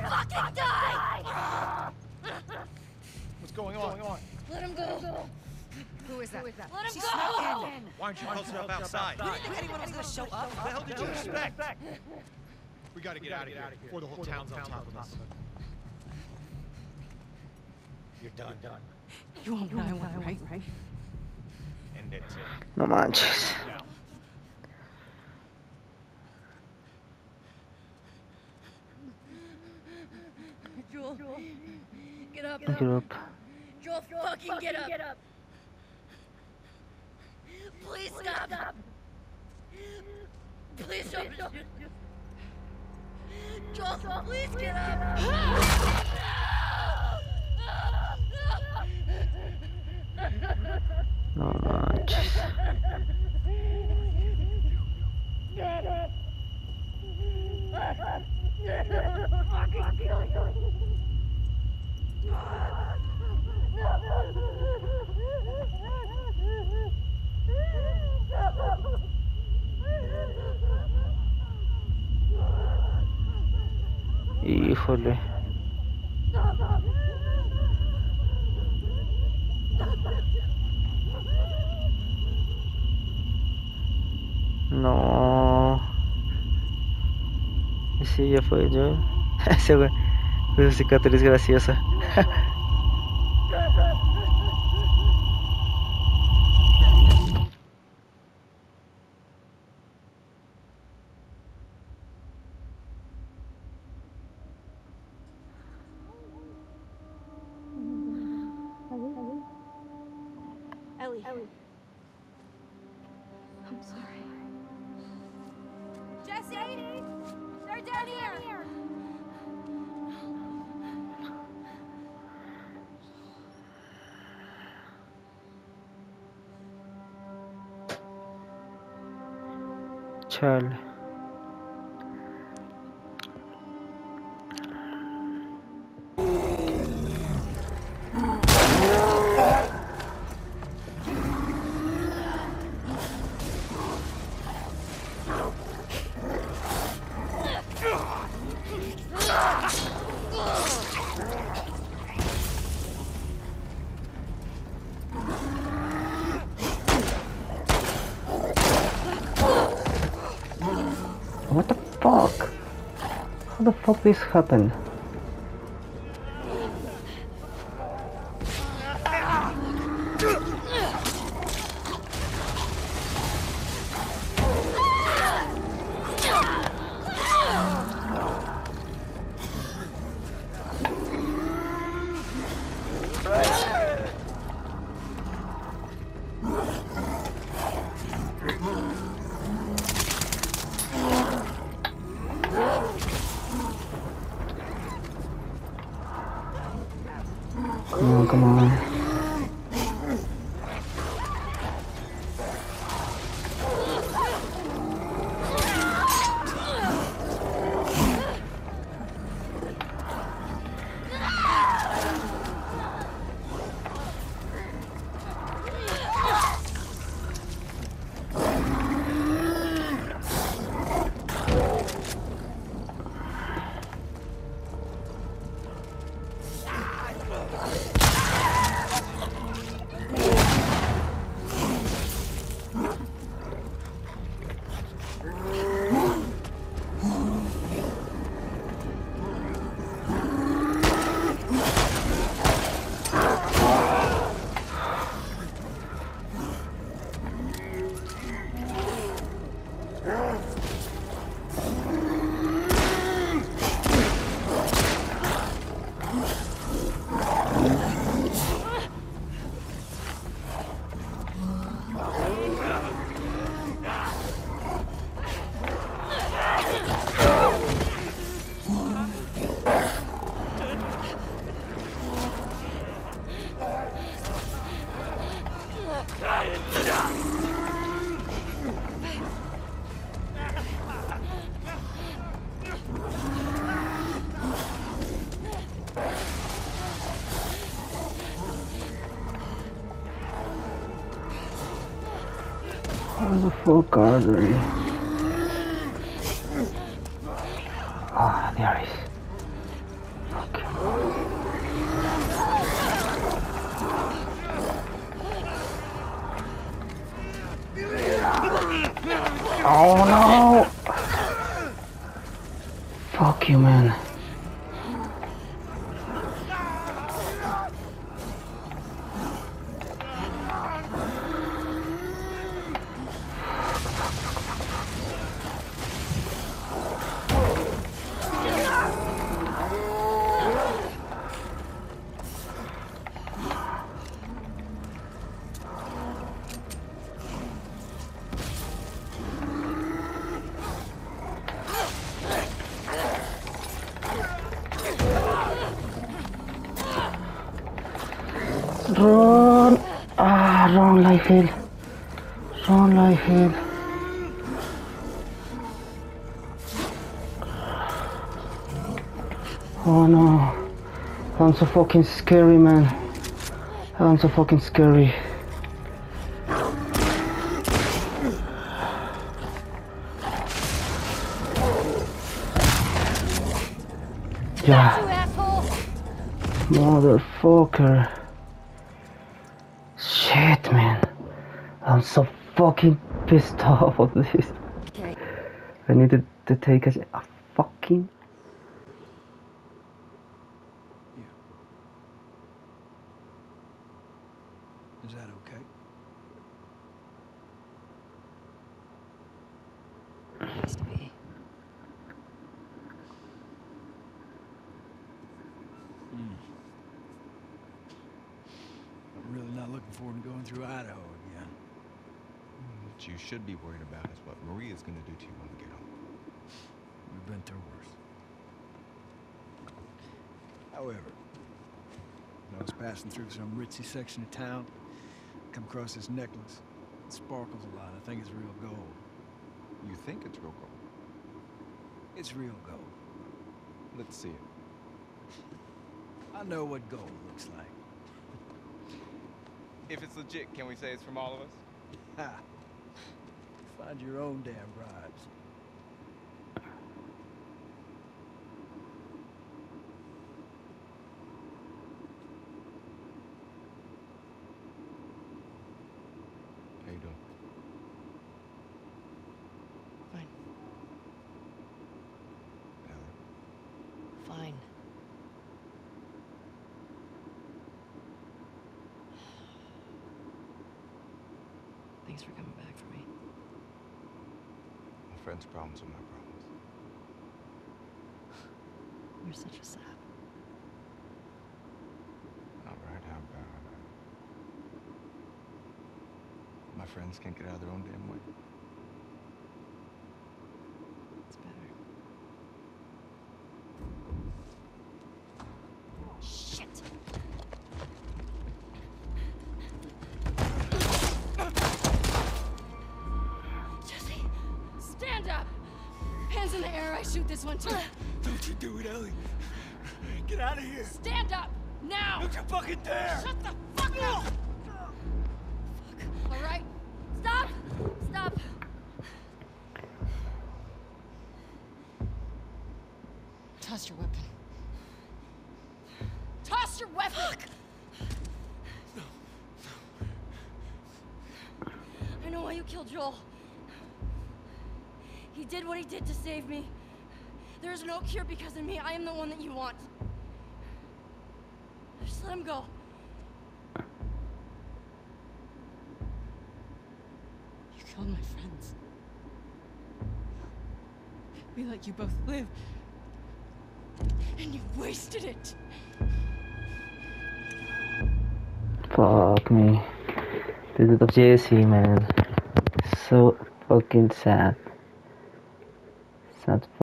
fucking die! What's going on? Let him go. Who is that? Let him She go! snuck in. Why aren't you posted up outside? You didn't think anyone was gonna show up? What the hell did you expect? We gotta get out of here before the whole town's on top of us. You're done. You want what I want, right? And it's No manches. Joel, get up. Get up. Joel, fucking get up. Please stop. Please don't. Joel, please get up. No manches. Híjole. No. Sí, ya fue yo. Ese güey. Esa cicatriz graciosa. Ellie. I'm sorry. Jesse! They're down here! Chale. What the fuck? How the fuck this happened? Come on. Where the fuck are they? Ah, there is. Fuck you, man. Run! Ah, wrong life hill. Wrong life hill. Oh no. I'm so fucking scary, man. I'm so fucking scary. Yeah. You asshole! Motherfucker. Shit, man. I'm so fucking pissed off of this. Okay. I needed to take a fucking... Is that okay? Has to be. I'm really not looking forward to going through Idaho again. What you should be worried about is what Maria's gonna do to you when we get home. We've been through worse. However, I was passing through some ritzy section of town, come across this necklace. It sparkles a lot. I think it's real gold. You think it's real gold? It's real gold. Let's see it. I know what gold looks like. If it's legit, can we say it's from all of us? Ha! Find your own damn bribes. How you doing? Fine. Ellie? Fine. Thanks for coming back for me. My friend's problems are my problems. You're such a sap. All right, how about... My friends can't get out of their own damn way. It's better. Shit! Jesse, stand up! Hands in the air, I shoot this one too. Don't you do it, Ellie. Get out of here. Stand up! Now! Don't you fucking dare! Shut the fuck up! Fuck. All right? Stop! Stop! Toss your weapon. Toss your weapon! I know why you killed Joel. He did what he did to save me. There is no cure because of me. I am the one that you want. Just let him go. You killed my friends. We let you both live. And you wasted it. Fuck me. The death of Jesse, man. So fucking sad. Sad